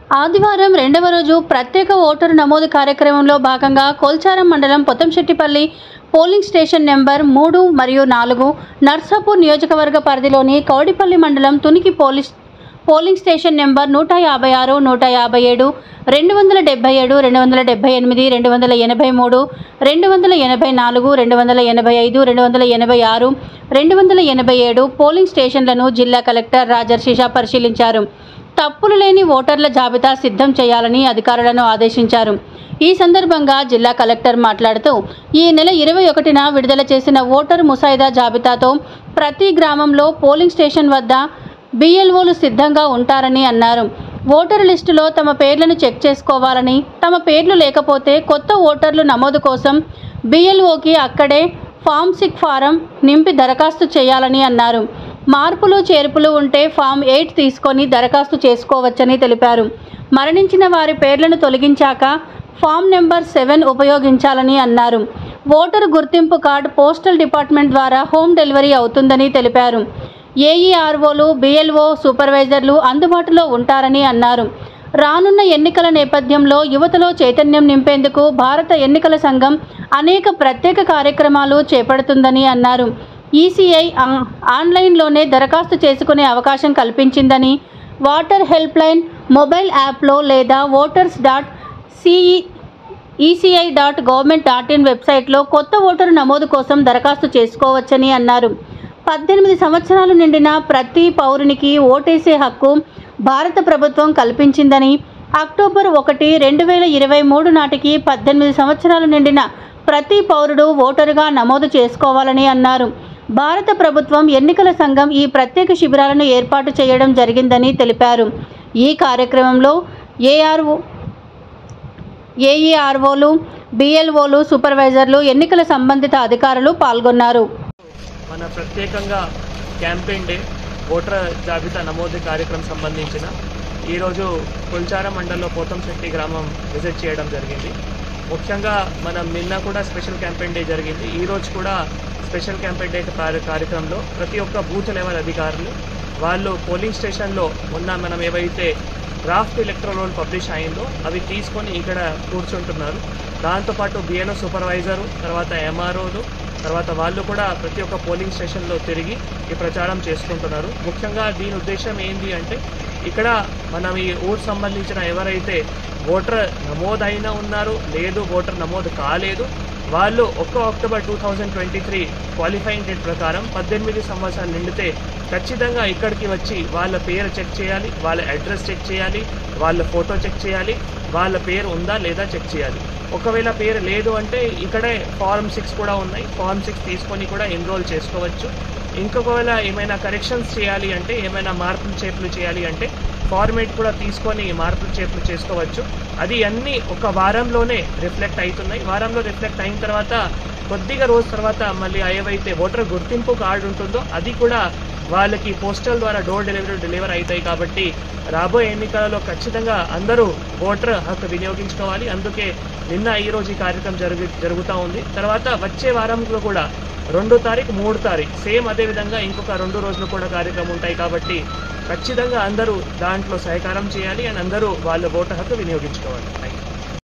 ఆదివారం రెండవ రోజు ప్రత్యేక ఓటరు నమోదు కార్యక్రమంలో భాగంగా కొల్చారం మండలం పొత్తంశెట్టిపల్లి పోలింగ్ స్టేషన్ నెంబర్ 3 మరియు 4, నర్సాపూర్ నియోజకవర్గ పరిధిలోని కౌడిపల్లి మండలం Tuniki polling station number 156, 157, 277, 278, 283, 284, 285, 286, 287 polling స్టేషన్లను జిల్లా కలెక్టర్ రాజర్షిషా పరిశీలించారు. తప్పులు లేని ఓటర్ల జాబితా సిద్ధం చేయాలని అధికారులను ఆదేశించారు. ఈ సందర్భంగా జిల్లా కలెక్టర్ మాట్లాడుతూ ఈ నెల 21న విడుదల చేసిన ఓటరు ముసాయిదా జాబితాతో ప్రతి గ్రామంలో పోలింగ్ స్టేషన్ వద్ద BLOలు సిద్ధంగా ఉంటారని అన్నారు. ఓటరు లిస్టులో తమ పేర్లను చెక్ చేసుకోవాలని, తమ పేర్లు లేకపోతే కొత్త ఓటర్లు నమోదు కోసం BLOకి అక్కడే ఫామ్ 6 ఫారం నింపి దరఖాస్తు చేయాలని అన్నారు. మార్పులు చేర్పులు ఉంటే ఫామ్ 8 తీసుకొని దరఖాస్తు చేసుకోవచ్చని తెలిపారు. మరణించిన వారి పేర్లను తొలగించాక ఫామ్ నెంబర్ 7 ఉపయోగించాలని అన్నారు. ఓటరు గుర్తింపు కార్డు పోస్టల్ డిపార్ట్మెంట్ ద్వారా హోమ్ డెలివరీ అవుతుందని తెలిపారు. AEROలు, BLO సూపర్వైజర్లు అందుబాటులో ఉంటారని అన్నారు. రానున్న ఎన్నికల నేపథ్యంలో యువతలో చైతన్యం నింపేందుకు భారత ఎన్నికల సంఘం అనేక ప్రత్యేక కార్యక్రమాలు చేపడుతుందని అన్నారు. ECI ఆన్లైన్లోనే దరఖాస్తు చేసుకునే అవకాశం కల్పించిందని, వాటర్ హెల్ప్ లైన్ మొబైల్ యాప్లో లేదా voters.eci.government.in వెబ్సైట్లో కొత్త ఓటరు నమోదు కోసం దరఖాస్తు చేసుకోవచ్చని అన్నారు. 18 సంవత్సరాలు నిండిన ప్రతి పౌరునికి ఓటేసే హక్కు భారత ప్రభుత్వం కల్పించిందని, అక్టోబర్ 1, 2023 నాటికి 18 సంవత్సరాలు నిండిన ప్రతి పౌరుడు ఓటరుగా నమోదు చేసుకోవాలని అన్నారు. భారత ప్రభుత్వం ఎన్నికల సంఘం ఈ ప్రత్యేక శిబిరాలను ఏర్పాటు చేయడం జరిగిందని తెలిపారు. ఈ కార్యక్రమంలో AEROలు, BLOలు, సూపర్వైజర్లు, ఎన్నికల సంబంధిత అధికారులు పాల్గొన్నారు. మన ప్రత్యేకంగా క్యాంపెయిన్ డే ఓటర్ జాబితా నమోదు కార్యక్రమం సంబంధించిన ఈరోజు కొల్చారం మండలంలో పోతంశెట్టి గ్రామం విజిట్ చేయడం జరిగింది. ముఖ్యంగా మనం నిన్న కూడా స్పెషల్ క్యాంపెయిన్ డే జరిగింది. ఈరోజు కూడా స్పెషల్ క్యాంపెయిన్ డే కార్యక్రమంలో ప్రతి ఒక్క బూత్ లెవెల్ అధికారులు వాళ్ళు పోలింగ్ స్టేషన్లో ఉన్న మనం ఏవైతే డ్రాఫ్ట్ ఎలక్టరల్ రోల్ పబ్లిష్ అయిందో అవి తీసుకొని ఇక్కడ కూర్చుంటున్నారు. దాంతోపాటు BLO సూపర్వైజరు, తర్వాత MROలు, తర్వాత వాళ్ళు కూడా ప్రతి ఒక్క పోలింగ్ స్టేషన్లో తిరిగి ఈ ప్రచారం చేసుకుంటున్నారు. ముఖ్యంగా దీని ఉద్దేశం ఏంటి అంటే ఇక్కడ మనం ఈ ఊరు సంబంధించిన ఎవరైతే ఓటర్ నమోదైనా ఉన్నారు, లేదు ఓటర్ నమోదు కాలేదు, వాళ్ళు 1 అక్టోబర్ 2023 క్వాలిఫైయింగ్ డేట్ ప్రకారం 18 సంవత్సరాలు నిండితే ఖచ్చితంగా ఇక్కడికి వచ్చి వాళ్ళ పేరు చెక్ చేయాలి, వాళ్ళ అడ్రస్ చెక్ చేయాలి, వాళ్ళ ఫోటో చెక్ చేయాలి, వాళ్ళ పేరు ఉందా లేదా చెక్ చేయాలి. ఒకవేళ పేరు లేదు అంటే ఇక్కడే ఫార్మ్ 6 కూడా ఉన్నాయి. ఫార్మ్ 6 తీసుకొని కూడా ఎన్రోల్ చేసుకోవచ్చు. ఇంకొకవేళ ఏమైనా కరెక్షన్స్ చేయాలి అంటే, ఏమైనా మార్పులు చేర్పులు చేయాలి అంటే ఫార్మేట్ కూడా తీసుకొని మార్పులు చేర్పులు చేసుకోవచ్చు. అది అన్నీ ఒక వారంలోనే రిఫ్లెక్ట్ అవుతున్నాయి. వారంలో రిఫ్లెక్ట్ అయిన తర్వాత కొద్దిగా రోజు తర్వాత మళ్ళీ ఏవైతే ఓటర్ గుర్తింపు కార్డు ఉంటుందో అది కూడా వాళ్ళకి పోస్టల్ ద్వారా డోర్ డెలివరీ అవుతాయి. కాబట్టి రాబోయే ఎన్నికలలో ఖచ్చితంగా అందరూ ఓటర్ హక్కు వినియోగించుకోవాలి. అందుకే నిన్న ఈరోజు ఈ కార్యక్రమం జరుగుతూ ఉంది. తర్వాత వచ్చే వారంలో కూడా 2 తారీఖు, 3 తారీఖు సేమ్ అదేవిధంగా ఇంకొక 2 రోజులు కూడా కార్యక్రమం ఉంటాయి. కాబట్టి ఖచ్చితంగా అందరూ దాంట్లో సహకారం చేయాలి అండ్ అందరూ వాళ్ళ ఓటర్ హక్కు వినియోగించుకోవాలి.